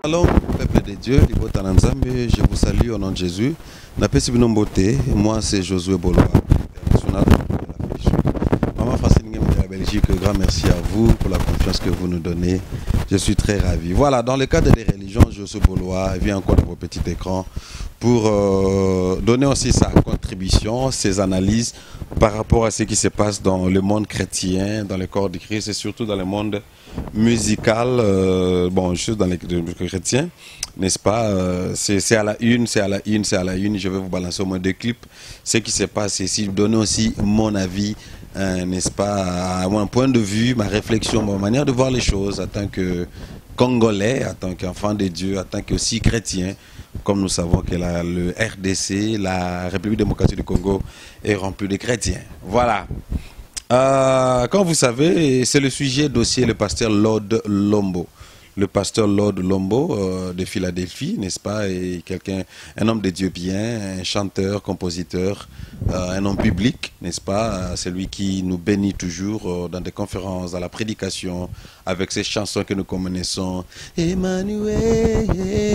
Shalom, peuple de Dieu, je vous salue au nom de Jésus. Moi, c'est Josué Boloa, international de la Fédération. Maman Francine de la Belgique, grand merci à vous pour la confiance que vous nous donnez. Je suis très ravi. Voilà, dans le cadre des religions, Josué Boloa vient encore dans vos petits écrans pour donner aussi sa contribution, ses analyses par rapport à ce qui se passe dans le monde chrétien, dans le corps du Christ et surtout dans le monde musical, bon, juste dans les chrétiens, n'est-ce pas? C'est à la une, c'est à la une, c'est à la une. Je vais vous balancer au moins 2 clips. Ce qui se passe ici, donner aussi mon avis, n'est-ce pas? À mon point de vue, ma réflexion, ma manière de voir les choses en tant que Congolais, en tant qu'enfant de Dieu, en tant qu'aussi chrétien. Comme nous savons que le RDC, la République démocratique du Congo, est remplie de chrétiens. Voilà. Comme vous savez, c'est le sujet dossier le pasteur Lord Lombo. Le pasteur Lord Lombo de Philadelphie, n'est-ce pas, est un homme de Dieu bien, un chanteur, compositeur, un homme public, n'est-ce pas, celui qui nous bénit toujours dans des conférences, dans la prédication, avec ces chansons que nous connaissons. Emmanuel,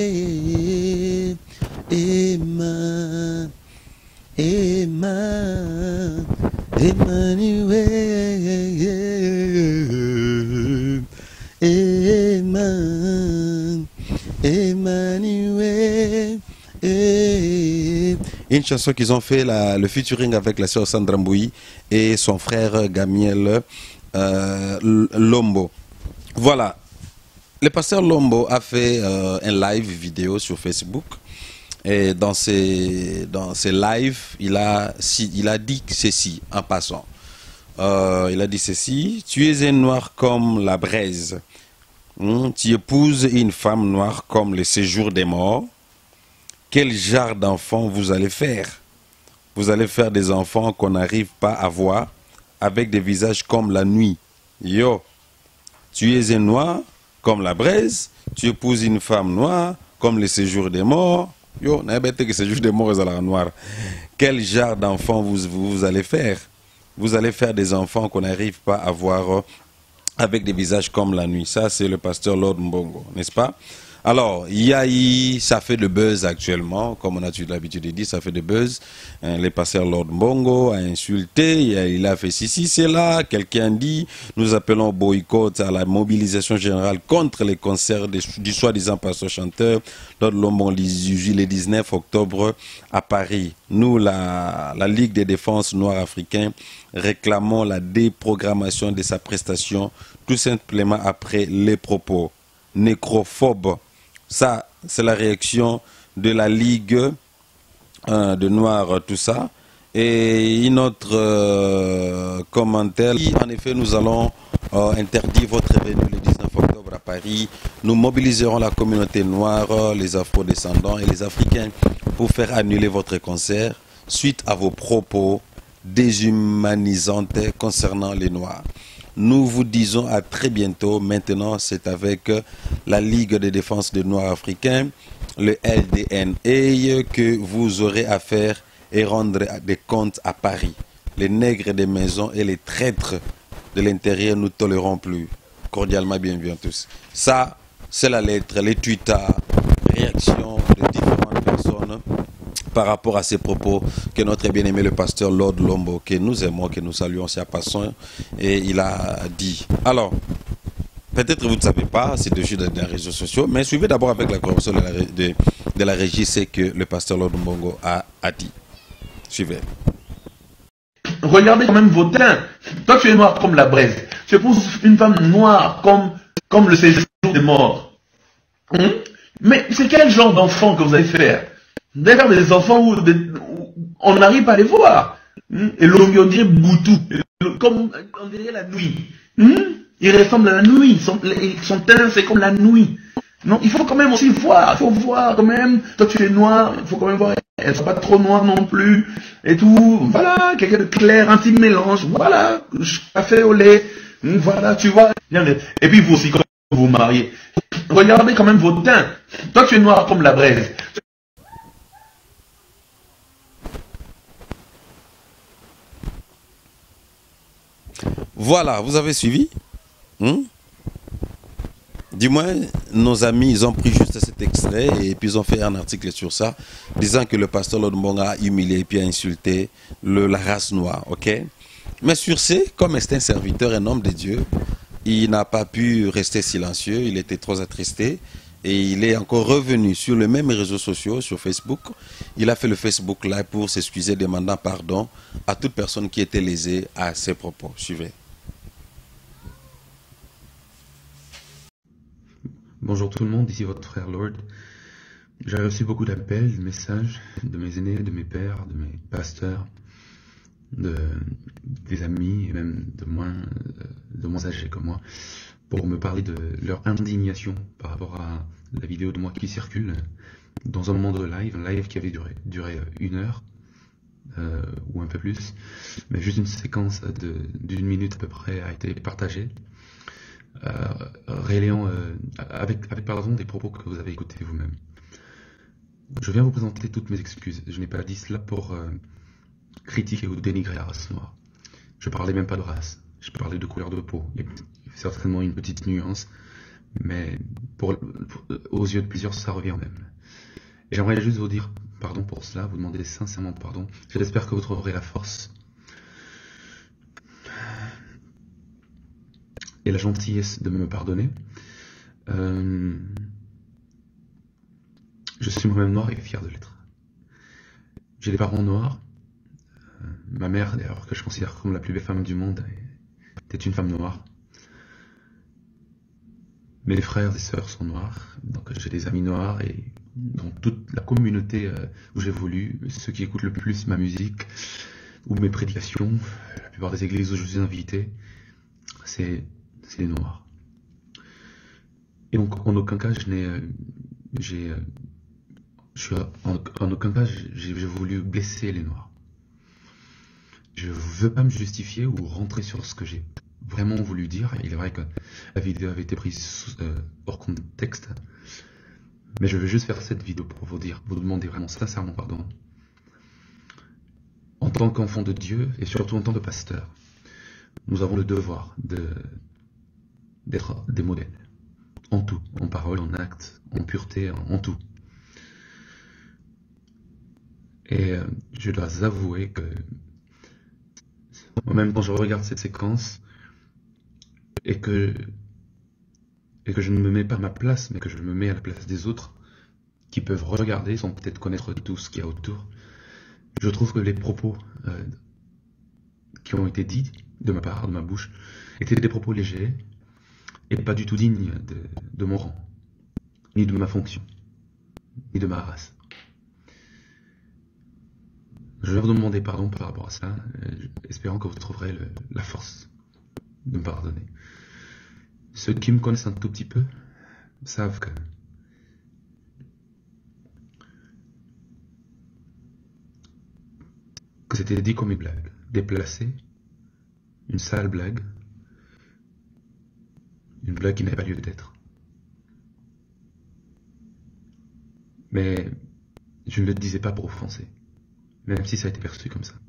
Emmanuel, Emmanuel, Emmanuel, Emmanuel. Une chanson qu'ils ont fait, le featuring avec la sœur Sandra Mboui et son frère Gamiel Lombo. Voilà. Le pasteur Lombo a fait un live vidéo sur Facebook. Et dans ces lives, il a dit ceci en passant. Il a dit ceci: tu es un noir comme la braise. Tu épouses une femme noire comme le séjour des morts. Quel genre d'enfants vous allez faire? Vous allez faire des enfants qu'on n'arrive pas à voir, avec des visages comme la nuit. Yo, tu es un noir comme la braise. Tu épouses une femme noire comme le séjour des morts. Yo, n'a pas que séjour des morts est à la noire. Quel genre d'enfants vous allez faire? Vous allez faire des enfants qu'on n'arrive pas à voir avec des visages comme la nuit. Ça, c'est le pasteur Lord Mbongo, n'est-ce pas? Alors, ça fait le buzz actuellement, comme on a l'habitude de dire, ça fait le buzz. Le pasteur Lord Mbongo a insulté, il a fait ceci, c'est là. Quelqu'un dit, nous appelons au boycott, à la mobilisation générale contre les concerts du soi-disant pasteur chanteur Lord Mbongo le 19 octobre à Paris. Nous, la Ligue des défenses noirs africains, réclamons la déprogrammation de sa prestation, tout simplement après les propos nécrophobes. Ça, c'est la réaction de la Ligue de Noirs, tout ça. Et une autre commentaire, en effet, nous allons interdire votre venue le 19 octobre à Paris. Nous mobiliserons la communauté noire, les afro-descendants et les Africains pour faire annuler votre concert suite à vos propos déshumanisantes concernant les Noirs. Nous vous disons à très bientôt. Maintenant, c'est avec la Ligue de défense des Noirs africains, le LDNA, que vous aurez à faire et rendre des comptes à Paris. Les nègres des maisons et les traîtres de l'intérieur, nous ne tolérons plus. Cordialement bienvenue à tous. Ça, c'est la lettre, les tweets, réactions de différentes personnes par rapport à ces propos que notre bien-aimé le pasteur Lord Lombo, que nous aimons, que nous saluons, c'est à passant, et il a dit. Alors, peut-être vous ne savez pas, c'est dessus dans les réseaux sociaux, mais suivez d'abord avec la corruption de la régie, c'est que le pasteur Lord Mbongo a dit. Suivez. Regardez quand même vos teints. Toi, tu es noir comme la braise. Tu épouses une femme noire comme le séjour des morts. Mais c'est quel genre d'enfant que vous allez faire? Vous allez faire des enfants où on n'arrive pas à les voir. Et l'on dirait Boutou, comme on dirait la nuit. Il ressemble à la nuit. Son teint, c'est comme la nuit. Non, il faut quand même aussi voir. Il faut voir quand même. Toi, tu es noir. Il faut quand même voir. Elle ne soit pas trop noire non plus. Et tout. Voilà. Quelqu'un de clair, un petit mélange. Voilà. Café au lait. Voilà, tu vois. Et puis vous aussi, quand vous vous mariez, regardez quand même vos teints. Toi, tu es noir comme la braise. Voilà, vous avez suivi? Du moins, nos amis, ils ont pris juste cet extrait et puis ils ont fait un article sur ça, disant que le pasteur Lord Mbonga a humilié et puis a insulté la race noire, ok? Mais sur ce, comme c'est un serviteur, un homme de Dieu, il n'a pas pu rester silencieux, il était trop attristé et il est encore revenu sur les mêmes réseaux sociaux, sur Facebook. Il a fait le Facebook Live pour s'excuser, demandant pardon à toute personne qui était lésée à ses propos. Suivez. Bonjour tout le monde, ici votre frère Lord. J'ai reçu beaucoup d'appels, de messages de mes aînés, de mes pères, de mes pasteurs, des amis et même de moins âgés que moi, pour me parler de leur indignation par rapport à la vidéo de moi qui circule dans un moment de live, un live qui avait duré 1 heure ou un peu plus, mais juste une séquence d'une minute à peu près a été partagée. Relayant avec pardon des propos que vous avez écoutés vous-même. Je viens vous présenter toutes mes excuses. Je n'ai pas dit cela pour critiquer ou dénigrer la race noire. Je parlais même pas de race. Je parlais de couleur de peau. Il y a certainement une petite nuance, mais aux yeux de plusieurs, ça revient au même. Et j'aimerais juste vous dire pardon pour cela, vous demander sincèrement pardon. J'espère que vous trouverez la force et la gentillesse de me pardonner. Je suis moi-même noir et fier de l'être. J'ai des parents noirs. Ma mère, d'ailleurs, que je considère comme la plus belle femme du monde, était une femme noire. Mes frères et sœurs sont noirs, donc j'ai des amis noirs, et dans toute la communauté où j'évolue, ceux qui écoutent le plus ma musique ou mes prédications, la plupart des églises où je suis invité, c'est les noirs. Et donc en aucun cas en aucun cas j'ai voulu blesser les noirs. Je ne veux pas me justifier ou rentrer sur ce que j'ai vraiment voulu dire. Il est vrai que la vidéo avait été prise hors contexte, mais je veux juste faire cette vidéo pour vous demander vraiment sincèrement pardon. En tant qu'enfant de Dieu et surtout en tant que pasteur, nous avons le devoir d'être des modèles, en tout, en parole, en acte, en pureté, en tout. Et je dois avouer que moi-même quand je regarde cette séquence et que je ne me mets pas à ma place, mais que je me mets à la place des autres qui peuvent regarder sans peut-être connaître tout ce qu'il y a autour, je trouve que les propos qui ont été dits de ma part, de ma bouche, étaient des propos légers et pas du tout dignes de mon rang, ni de ma fonction, ni de ma race. Je vais vous demander pardon par rapport à ça, espérant que vous trouverez la force de me pardonner. Ceux qui me connaissent un tout petit peu savent que c'était dit comme une blague, déplacée, une sale blague, une blague qui n'avait pas lieu d'être. Mais je ne le disais pas pour offenser, même si ça a été perçu comme ça.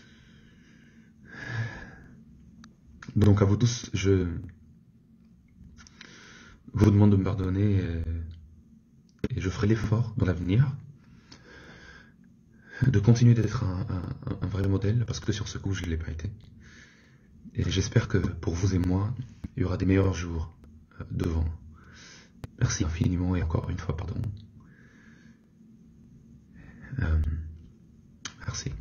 Donc à vous tous, je vous demande de me pardonner et je ferai l'effort dans l'avenir de continuer d'être un vrai modèle, parce que sur ce coup je ne l'ai pas été. Et j'espère que pour vous et moi, il y aura des meilleurs jours devant. Merci infiniment et encore une fois pardon. Merci.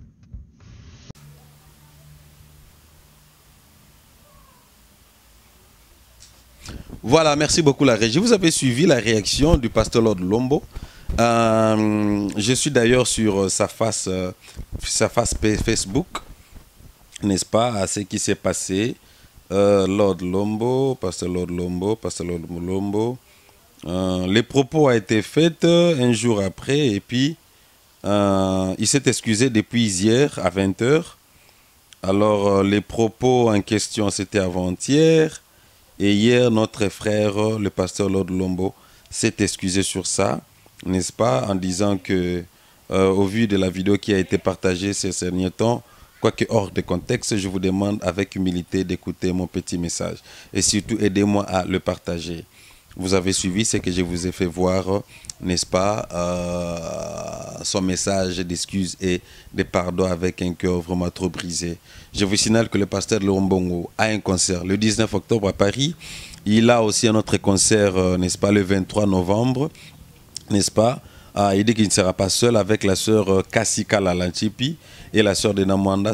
Voilà, merci beaucoup la régie. Vous avez suivi la réaction du pasteur Lord Lombo. Je suis d'ailleurs sur sa face Facebook, n'est-ce pas, à ce qui s'est passé. Lord Lombo, pasteur Lord Lombo, pasteur Lord Lombo. Les propos ont été faits un jour après et puis il s'est excusé depuis hier à 20 h. Alors les propos en question c'était avant-hier. Et hier, notre frère, le pasteur Lord Lombo, s'est excusé sur ça, n'est-ce pas, en disant que, au vu de la vidéo qui a été partagée ces derniers temps, quoique hors de contexte, je vous demande avec humilité d'écouter mon petit message. Et surtout, aidez-moi à le partager. vous avez suivi, c'est que je vous ai fait voir, n'est-ce pas, son message d'excuses et de pardon avec un cœur vraiment trop brisé. Je vous signale que le pasteur Lombongo a un concert le 19 octobre à Paris. Il a aussi un autre concert, n'est-ce pas, le 23 novembre, n'est-ce pas. Il dit qu'il ne sera pas seul avec la sœur Kassika Lalanchipi et la sœur de Namwana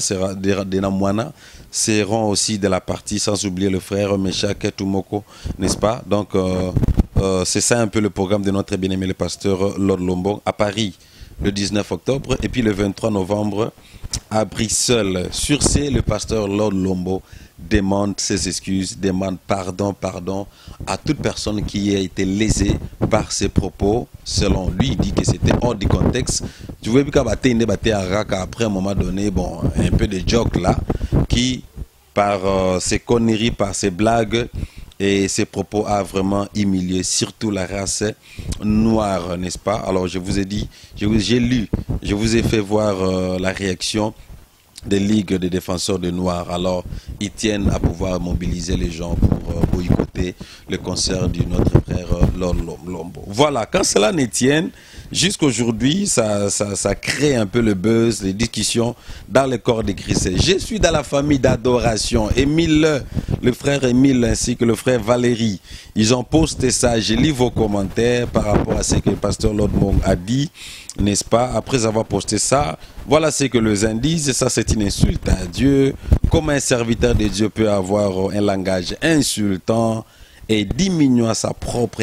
seront aussi de la partie, sans oublier le frère Meshak Tumoko, n'est-ce pas. Donc, c'est ça un peu le programme de notre bien-aimé le pasteur Lord Lombo à Paris le 19 octobre et puis le 23 novembre à Bruxelles. Sur ce, le pasteur Lord Lombo demande ses excuses, demande pardon à toute personne qui a été lésée par ses propos. Selon lui, il dit que c'était hors du contexte. Tu vois, après un moment donné, bon, un peu de joke là, qui par ses conneries, par ses blagues et ses propos a vraiment humilié surtout la race noire, n'est-ce pas? Alors je vous ai dit, j'ai lu, je vous ai fait voir la réaction des ligues de défenseurs de Noirs. Alors, ils tiennent à pouvoir mobiliser les gens pour boycotter le concert de notre frère Lord Lombo. Voilà, quand cela ne tienne, jusqu'aujourd'hui, ça crée un peu le buzz, les discussions dans le corps de Christ. Je suis dans la famille d'adoration. Émile, le frère Émile ainsi que le frère Valérie, ils ont posté ça. Je lis vos commentaires par rapport à ce que le pasteur Lord Mong a dit, n'est-ce pas? Après avoir posté ça, voilà ce que les uns disent. Ça, c'est une insulte à Dieu. Comment un serviteur de Dieu peut avoir un langage insultant et diminuant sa propre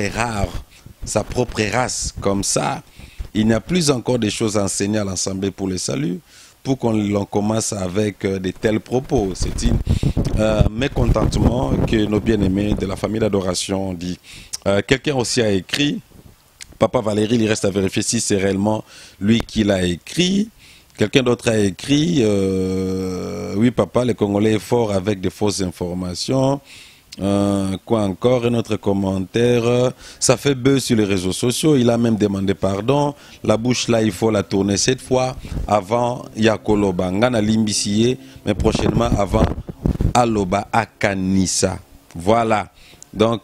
race comme ça? Il n'y a plus encore des choses à enseigner à l'Assemblée pour le salut, pour qu'on commence avec de tels propos. C'est un mécontentement que nos bien-aimés de la famille d'adoration ont dit. Quelqu'un aussi a écrit, Papa Valérie, il reste à vérifier si c'est réellement lui qui l'a écrit. Quelqu'un d'autre a écrit, oui papa, le Congolais est fort avec de fausses informations. Quoi encore, un autre commentaire, ça fait buzz sur les réseaux sociaux, il a même demandé pardon, la bouche là il faut la tourner cette fois, avant Yakoloba, Ngana Limbissié, mais prochainement avant Aloba Akanisa. Voilà. Donc,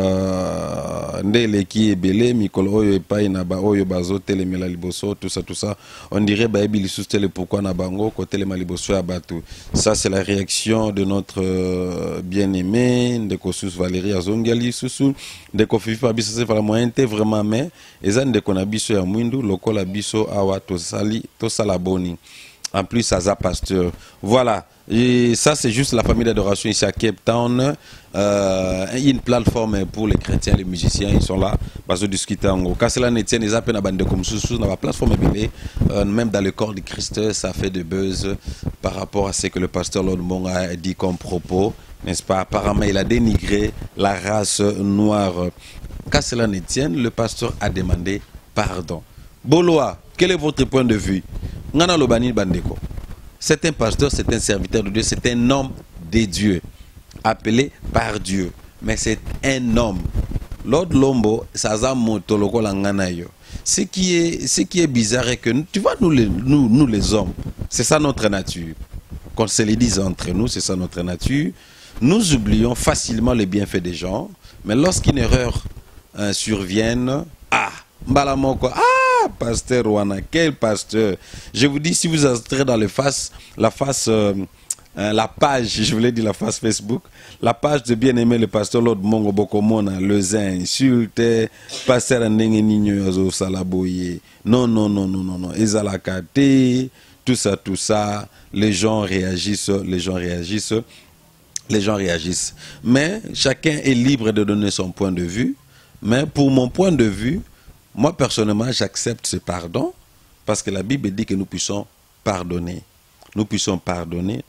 ndele qui est belé, mikolo oyo epai na ba oyo bazo telemela liboso, tout ça, on dirait ba ebi lisusu tele pourquoi na bango ko telema liboso ya batu. Ça c'est la réaction de notre bien-aimé Ndeko Sus Valérie Azongali Susu, Ndeko Fifa biso se fala moyen te vraiment mais eza ndeko na biso ya mwindu lokola biso awa to sala boni. En plus, Aza Pasteur. Voilà. Et ça, c'est juste la famille d'adoration ici à Cape Town. Une plateforme pour les chrétiens, les musiciens, ils sont là. Bazo discuter en gros. Quand cela ne tient, ils appellent à bande comme sous dans la plateforme belée. Même dans le corps de Christ, ça fait de buzz par rapport à ce que le pasteur Lord Mong a dit comme propos. N'est-ce pas? Apparemment, il a dénigré la race noire. Quand cela ne tient, le pasteur a demandé pardon. Boloa, quel est votre point de vue? Ngana Lobani Bandeko. C'est un pasteur, c'est un serviteur de Dieu, c'est un homme de Dieu, appelé par Dieu. Mais c'est un homme. Lord Lombo, ça moto lokola ngana yo. Ce qui est bizarre est que, tu vois, nous les hommes, c'est ça notre nature. Qu'on se le dise entre nous, c'est ça notre nature. Nous oublions facilement les bienfaits des gens, mais lorsqu'une erreur survienne, Mbalamoko, pasteur Wana, quel pasteur. Je vous dis, si vous entrez dans la page, je voulais dire la face Facebook, la page de bien-aimé le pasteur Lord Mongo Bokomona, le zin insulte, pasteur Ndenge Nino Yozo Salaboye, non, Ezalakate, tout ça, les gens réagissent. Mais chacun est libre de donner son point de vue, mais pour mon point de vue, moi, personnellement, j'accepte ce pardon parce que la Bible dit que nous puissions pardonner. Nous puissions pardonner.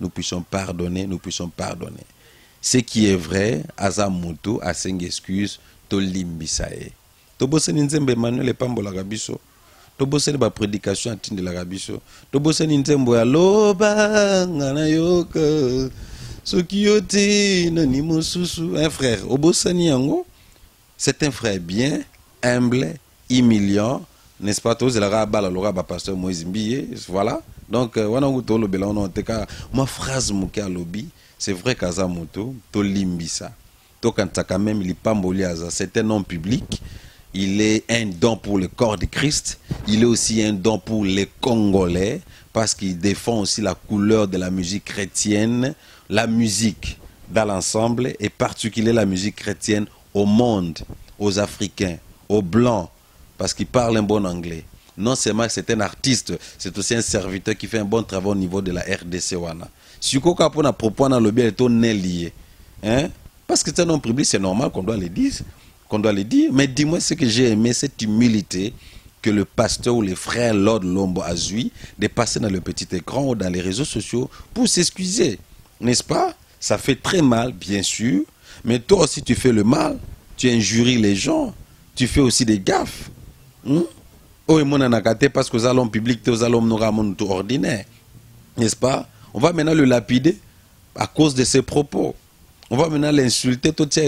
Ce qui est vrai, Azamutu, à 5 excuses, Tolimbisae. Toboseni Nzembe Emmanuel et Pambo Lagabiso. Toboseni ba prédication à Tinde Lagabiso. Toboseni Nzembo ya Loba, Nganayoka, Sokiyote, Nanimo Susu. Un frère, Oboseni Yango, c'est un frère bien, humble, humiliant, n'est-ce pas? Tous les pasteur Moïse Mbiye, voilà. Donc, ma phrase mouké à lobby, c'est vrai qu'Azamoto, to limbisa. Tokantaka même, il est pas Mboliaza. C'est un homme public. Il est un don pour le corps de Christ. Il est aussi un don pour les Congolais parce qu'il défend aussi la couleur de la musique chrétienne, la musique dans l'ensemble et particulièrement la musique chrétienne au monde, aux Africains, aux Blancs, parce qu'il parle un bon anglais. Non seulement c'est un artiste, c'est aussi un serviteur qui fait un bon travail au niveau de la RDC. Si vous avez un propos dans le bien, c'est lié. Parce que c'est un homme public, c'est normal qu'on doit le dire. Mais dis-moi ce que j'ai aimé, cette humilité que le pasteur ou les frères Lord Lombo a eu de passer dans le petit écran ou dans les réseaux sociaux pour s'excuser. N'est-ce pas? Ça fait très mal, bien sûr. Mais toi aussi, tu fais le mal. Tu injuries les gens. Tu fais aussi des gaffes. Oh, et mon anakate parce que aux allons publics, aux allons tout ordinaire. N'est-ce pas? On va maintenant le lapider à cause de ses propos. On va maintenant l'insulter.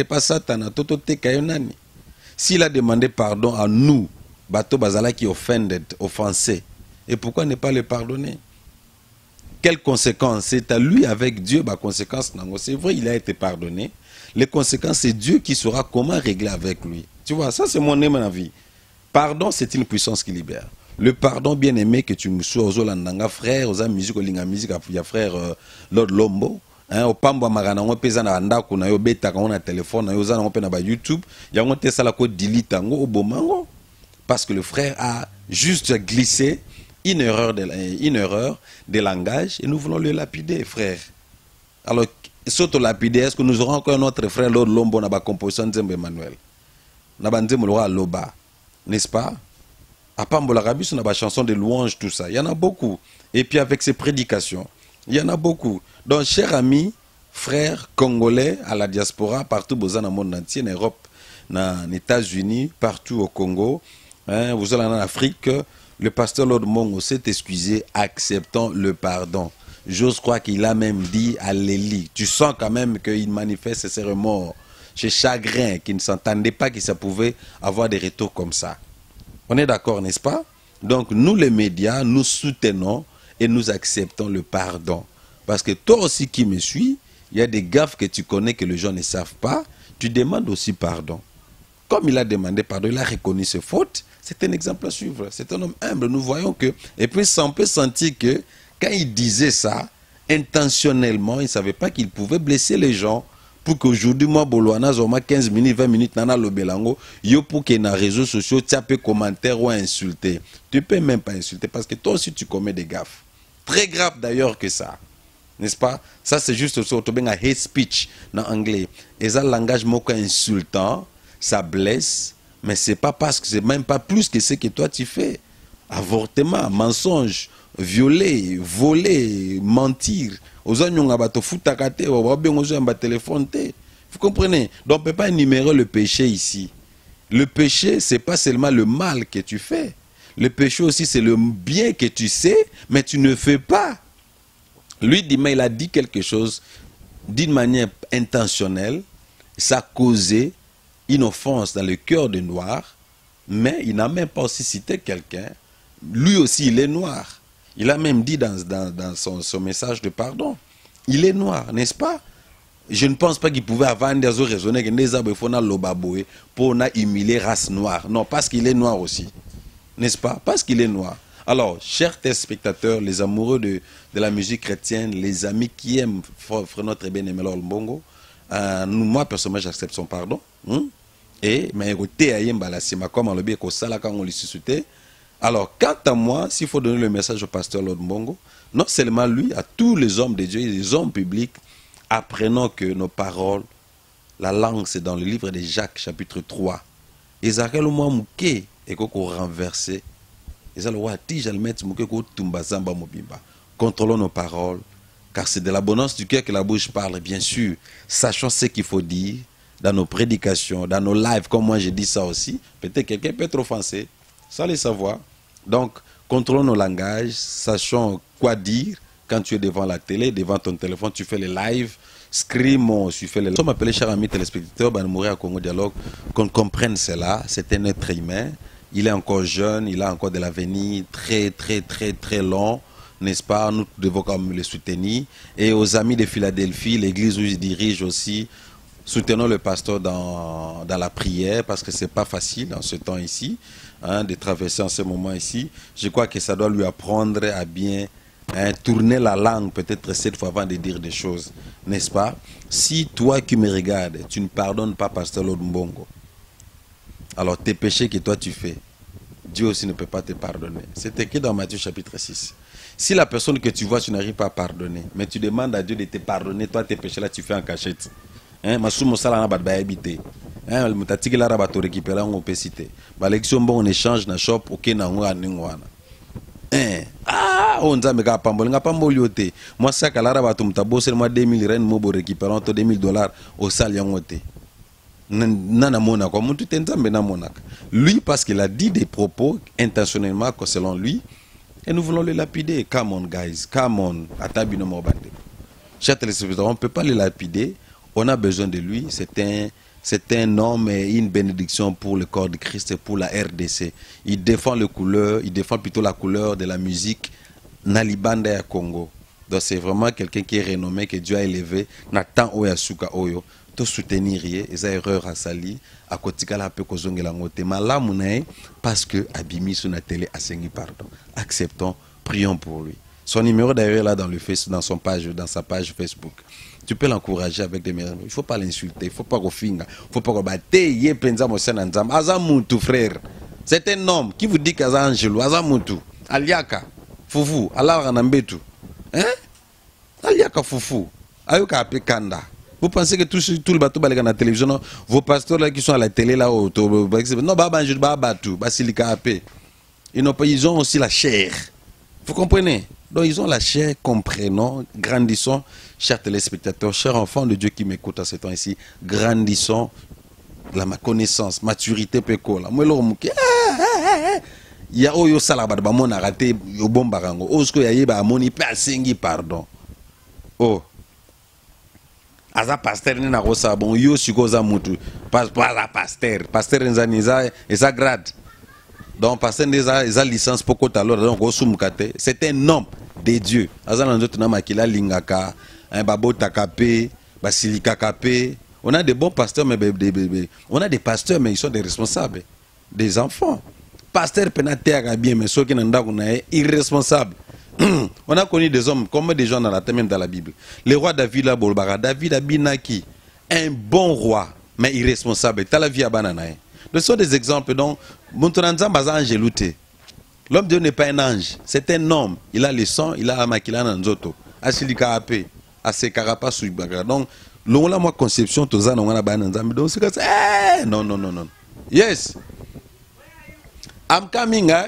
S'il a demandé pardon à nous, Bato Bazala qui offensé, et pourquoi ne pas le pardonner? Quelles conséquences? C'est à lui avec Dieu, c'est vrai, il a été pardonné. Les conséquences, c'est Dieu qui saura comment régler avec lui. Tu vois, ça c'est mon avis. Pardon, c'est une puissance qui libère. Le pardon, bien aimé, que tu me sois aux Olandanga, frère, aux musique, aux linga musique, à frère Lord Lombo, au Pambo Marana, on pèse na andako na yo beta quand on a téléphone, na yo zana on peut na ba YouTube, ya on te sala ko delete ngo au bomango, parce que le frère a juste glissé une erreur de langage et nous voulons le lapider, frère. Alors, surtout lapider, est-ce que nous aurons encore notre frère Lord Lombo na ba composition Nzembe Emmanuel, na ba Nzembe Lora Loba, n'est-ce pas? À Pambolarabi, on a des chansons de louanges, tout ça. Il y en a beaucoup. Et puis avec ses prédications, il y en a beaucoup. Donc, chers amis, frères congolais à la diaspora, partout dans le monde entier, en Europe, dans les États-Unis, partout au Congo, vous allez en Afrique, le pasteur Lord Mongo s'est excusé, acceptant le pardon. J'ose croire qu'il a même dit à Lélie. Tu sens quand même qu'il manifeste ses remords, ses chagrins, qu'il ne s'entendait pas que ça pouvait avoir des retours comme ça. On est d'accord, n'est-ce pas? Donc, nous, les médias, nous soutenons et nous acceptons le pardon. Parce que toi aussi qui me suis, il y a des gaffes que tu connais que les gens ne savent pas, tu demandes aussi pardon. Comme il a demandé pardon, il a reconnu ses fautes, c'est un exemple à suivre. C'est un homme humble, nous voyons que... Et puis, on peut sentir que quand il disait ça, intentionnellement, il ne savait pas qu'il pouvait blesser les gens. Pour qu'aujourd'hui, moi, Boloana, j'ai 15 minutes, 20 minutes, nana le belango, yo pour que dans les réseaux sociaux, tu peux commentaire ou insulter. Tu peux même pas insulter parce que toi aussi, tu commets des gaffes. Très grave d'ailleurs que ça. N'est-ce pas? Ça, c'est juste ce qu'on appelle un hate speech en anglais. Et ça, le langage moko insultant, ça blesse, mais c'est pas parce que c'est même pas plus que ce que toi tu fais. Avortement, mensonge, violer, voler, mentir. Vous comprenez? Donc on ne peut pas énumérer le péché ici. Le péché, ce n'est pas seulement le mal que tu fais. Le péché aussi, c'est le bien que tu sais, mais tu ne fais pas. Lui, il a dit quelque chose d'une manière intentionnelle. Ça a causé une offense dans le cœur des Noirs, mais il n'a même pas aussi cité quelqu'un. Lui aussi, il est noir. Il a même dit dans son message de pardon. Il est noir, n'est-ce pas? Je ne pense pas qu'il pouvait avoir des autres raisonner que les arbres font l'obaboué pour humilier race noire. Non, parce qu'il est noir aussi. N'est-ce pas? Parce qu'il est noir. Alors, chers téléspectateurs, les amoureux de la musique chrétienne, les amis qui aiment notre bien-aimé Lord Bongo, moi, personnellement, j'accepte son pardon. Et, mais comme on le dit, quand on le suscite. Alors, quant à moi, s'il faut donner le message au pasteur Lord Bongo, non seulement lui, à tous les hommes de Dieu et les hommes publics, apprenons que nos paroles, la langue, c'est dans le livre de Jacques, chapitre 3. Esakel moi mouké et qu'on renversé. Contrôlons nos paroles, car c'est de l'abondance du cœur que la bouche parle, bien sûr. Sachons ce qu'il faut dire dans nos prédications, dans nos lives, comme moi j'ai dit ça aussi. Peut-être quelqu'un peut être offensé, sans le savoir. Donc, contrôlons nos langages, sachons quoi dire quand tu es devant la télé, devant ton téléphone, tu fais les lives, scream, tu fais les lives. Nous sommes appelés, chers amis téléspectateurs, mourir à Congo Dialogue, qu'on comprenne cela. C'est un être humain. Il est encore jeune, il a encore de l'avenir très, très, très, très long, n'est-ce pas? Nous devons quand même le soutenir. Et aux amis de Philadelphie, l'église où il dirige aussi, Soutenons le pasteur dans la prière parce que c'est pas facile en ce temps ici, hein, de traverser en ce moment ici. Je crois que ça doit lui apprendre à bien tourner la langue peut-être 7 fois avant de dire des choses, n'est-ce pas? Si toi qui me regardes, tu ne pardonnes pas pasteur Lord Mbongo, alors tes péchés que toi tu fais, Dieu aussi ne peut pas te pardonner. C'est écrit dans Matthieu chapitre 6. Si la personne que tu vois, tu n'arrives pas à pardonner, mais tu demandes à Dieu de te pardonner, toi tes péchés là tu fais en cachette. Masumo sala na bat habité. Mutatiki la rabato récupérer en opacité. L'élection bon on échange na shop OK na ngwa ningwana. On nzambe ka pamboli nga pamboli yote. Moi ça kala rabato mtabose moi 2000 ren mo bo récupérer to $2000 au sal yangote. Nana mona kwa muntu tenzambe na monaka. Lui parce qu'il a dit des propos intentionnellement que selon lui et nous voulons le lapider. Come on guys, come on. Atabino mo bande. Chers téléspectateurs, on ne peut pas le lapider. On a besoin de lui. C'est un homme et une bénédiction pour le corps de Christ et pour la RDC. Il défend le couleur, il défend plutôt la couleur de la musique Nalibanda à Congo. Donc c'est vraiment quelqu'un qui est renommé, que Dieu a élevé. Nathan Oyasuka Oyo. Tout soutenir, et ça erreur à sali, à côté de la peu kozonge la ngote. Malamunae, parce que Abimi sur la télé a saigné pardon. Acceptons, prions pour lui. Son numéro d'ailleurs là dans le Facebook, dans sa page Facebook. Tu peux l'encourager avec des messages. Il ne faut pas l'insulter, il ne faut pas refinga, il ne faut pas rebattre. Azamutu frère. C'est un homme qui vous dit qu'Azangelo, Azamutu, Aliaka, Foufou, Allah Ranambetu. Hein? Aliaka Foufou, Ayuka Apekanda. Vous pensez que tout le bateau dans la télévision, vos pasteurs là qui sont à la télé là, non, ils ont aussi la chair. Vous comprenez? Donc ils ont la chair, comprenons, grandissons, chers téléspectateurs, chers enfants de Dieu qui m'écoutent à ce temps ici, grandissons ma connaissance, maturité pécola. Moi il y a oyo salaba ba mon arrêté yo bombarango. Osko ya yeba amoni pa sengi pardon. Oh. Aza pasteur ni na rosa bon yo sikoza mutu. Pas pasteur nzaniza eza grade. Donc pasteur eza licence poko talor donc osumukate. C'est un homme de Dieu. Aza na nzoto na makila lingaka, un babo takape, basilika kape. On a des bons pasteurs mais on a des pasteurs mais ils sont des responsables des enfants. Pasteur penatea bien mais ceux qui n'ont pas irresponsable. On a connu des hommes comme des gens dans la tête, même dans la Bible. Le roi David la bolbara, David a binaki, un bon roi, mais irresponsable. T'as la vie à banana. Ce sont des exemples. Donc, Montonanza baza angelouté. L'homme de Dieu n'est pas un ange, c'est un homme. Il a le sang, il a amakila nanzoto, asilika ape, asekarapa suibaga. Donc, l'on a moi conception toza non a bananza. Donc c'est comme ça. Non. Yes. I'm coming, hein?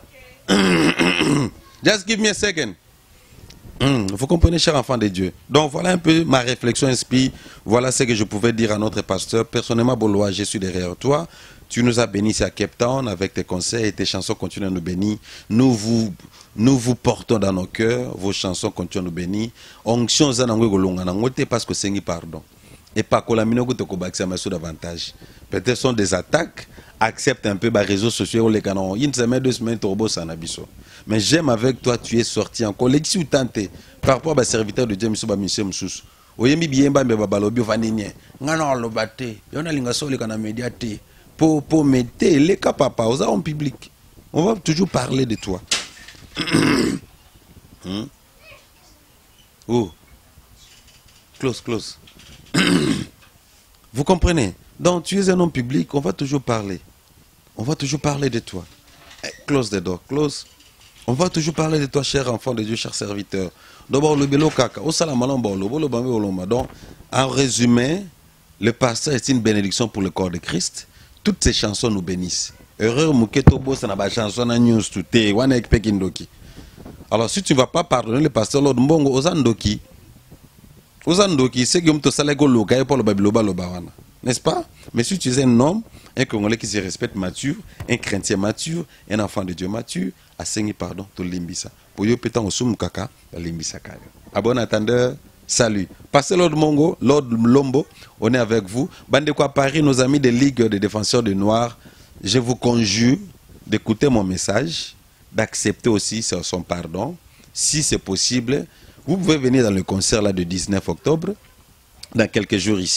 Okay. Just give me a second. Vous comprenez, chers enfants de Dieu. Donc voilà un peu ma réflexion inspire. Voilà ce que je pouvais dire à notre pasteur. Personnellement, Bolois, je suis derrière toi. Tu nous as bénis ici à Cape Town avec tes conseils et tes chansons continuent à nous bénir. Nous vous portons dans nos cœurs. Vos chansons continuent à nous bénir. Onction zanangwe parce que c'est pardon. Et pas que la minogue te cobaxia davantage. Peut-être sont des attaques. Accepte un peu les réseaux sociaux, les canons. Une semaine, 2 semaines, turbo, ça n'a pas. Mais j'aime avec toi, tu es sorti en collection tenté par rapport à serviteur de Dieu, M. Bamisé Moussous. Oyemi bien ba babalobi vanenye. Ngana lobate. Yona linga soli kana médiaté. Pour mettre les cas papa aux en public. On va toujours parler de toi. Oh. Close. Vous comprenez? Donc tu es un homme public, on va toujours parler. On va toujours parler de toi. Close the door, close. On va toujours parler de toi, cher enfant de Dieu, cher serviteur. Donc, en résumé, le pasteur est une bénédiction pour le corps de Christ. Toutes ces chansons nous bénissent. Alors, si tu ne vas pas pardonner le pasteur Lord Mbongo, Ozandoki, c'est que n'est-ce pas? Mais si tu es un homme, un Congolais qui se respecte mature, un chrétien mature, un enfant de Dieu mature, à saigner pardon, tout l'imbisa. Pour yo pétant au soum kaka, l'imbisa kaya. À bon attendeur, salut. Passez Lord Mongo, Lord Lombo, on est avec vous. Bande quoi Paris, nos amis des ligues de défenseurs de Noirs, je vous conjure d'écouter mon message, d'accepter aussi son pardon. Si c'est possible, vous pouvez venir dans le concert là de 19 octobre, dans quelques jours ici.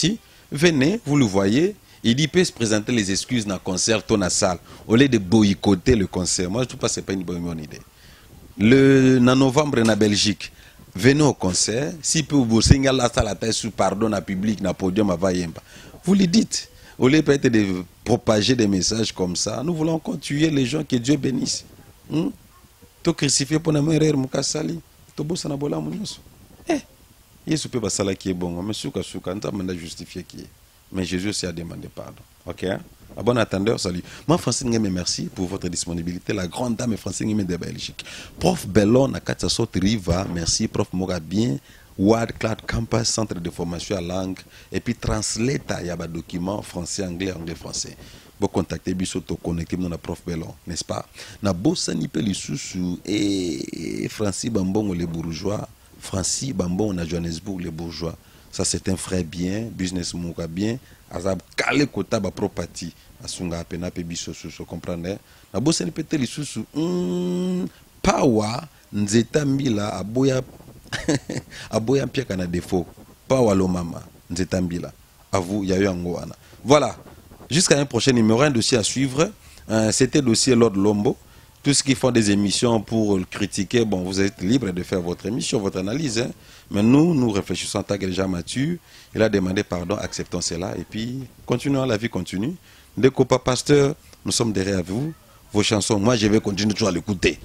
Venez, vous le voyez. Il peut se présenter les excuses dans le concert, dans la salle, au lieu de boycotter le concert. Moi, je trouve pas que ce n'est pas une bonne idée. En novembre, en Belgique, venez au concert. Si vous avez la salle sous pardon, dans le public, dans le podium, vous le dites. Au lieu peut-être de propager des messages comme ça, nous voulons encore tuer les gens, que Dieu bénisse. Tu crucifié pour nous erreur, mon cassali. Tu bosses na bola mon yoso. Yesu peut pas ça qui est bon, mais souka souka, on t'a justifié qui est. Mais Jésus aussi a demandé pardon. Ok? À bon attendeur, salut. Moi, Francine Ngueme, merci pour votre disponibilité. La grande dame Francine Ngueme de Belgique. Prof Bellon, à Katsasot Riva, merci. Prof Morabien, Ward Cloud Campus, centre de formation à langue. Et puis, translate, il y a des documents français, anglais, anglais, français. Vous contactez Bissoto, connectez dans la prof Bellon, n'est-ce pas? Na Bossani Pelissousou et Francis Bambon, les bourgeois. Francis Bambon, na Johannesburg, les bourgeois. Ça, c'est un frère bien, business mouka bien. Azab kale kota ba property. Asunga apena pe biso susu, comprenez? Na Bossani Pete Lissousou. Pawa, nzeta mbila, aboya, aboya mpiaka na défaut. Pawa lo mama, nzeta mbila. À vous, Yayo Angoana. Voilà. Jusqu'à un prochain numéro, un dossier à suivre. C'était le dossier Lord Lombo. Tous ceux qui font des émissions pour le critiquer, bon, vous êtes libre de faire votre émission, votre analyse. Hein. Mais nous réfléchissons en tant que déjà mature. Il a demandé pardon, acceptons cela. Et puis, continuons, la vie continue. Dès qu'au pasteur, nous sommes derrière vous. Vos chansons, moi, je vais continuer toujours à l'écouter.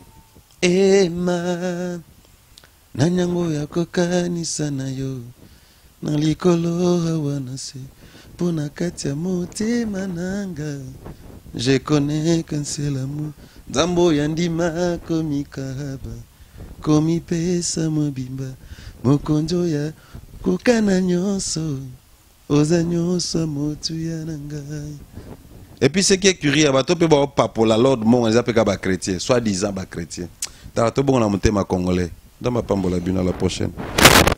Ema, nanyango ya kokanisa na yo, na likolo hawanase, pona katia mote mananga, je connais qu'un seul amour. Zambo yandima komi kahaba, komi pesa mobimba, mokonjo ya kokana nyonso, oza nyonso motu ya nangai. Et puis ce qui est curieux, bato pe ba papo la Lord mon les appelle ba chrétien, soi-disant ba chrétien. T'as tout bon na motema congolais. Dans ma pambola bina la prochaine.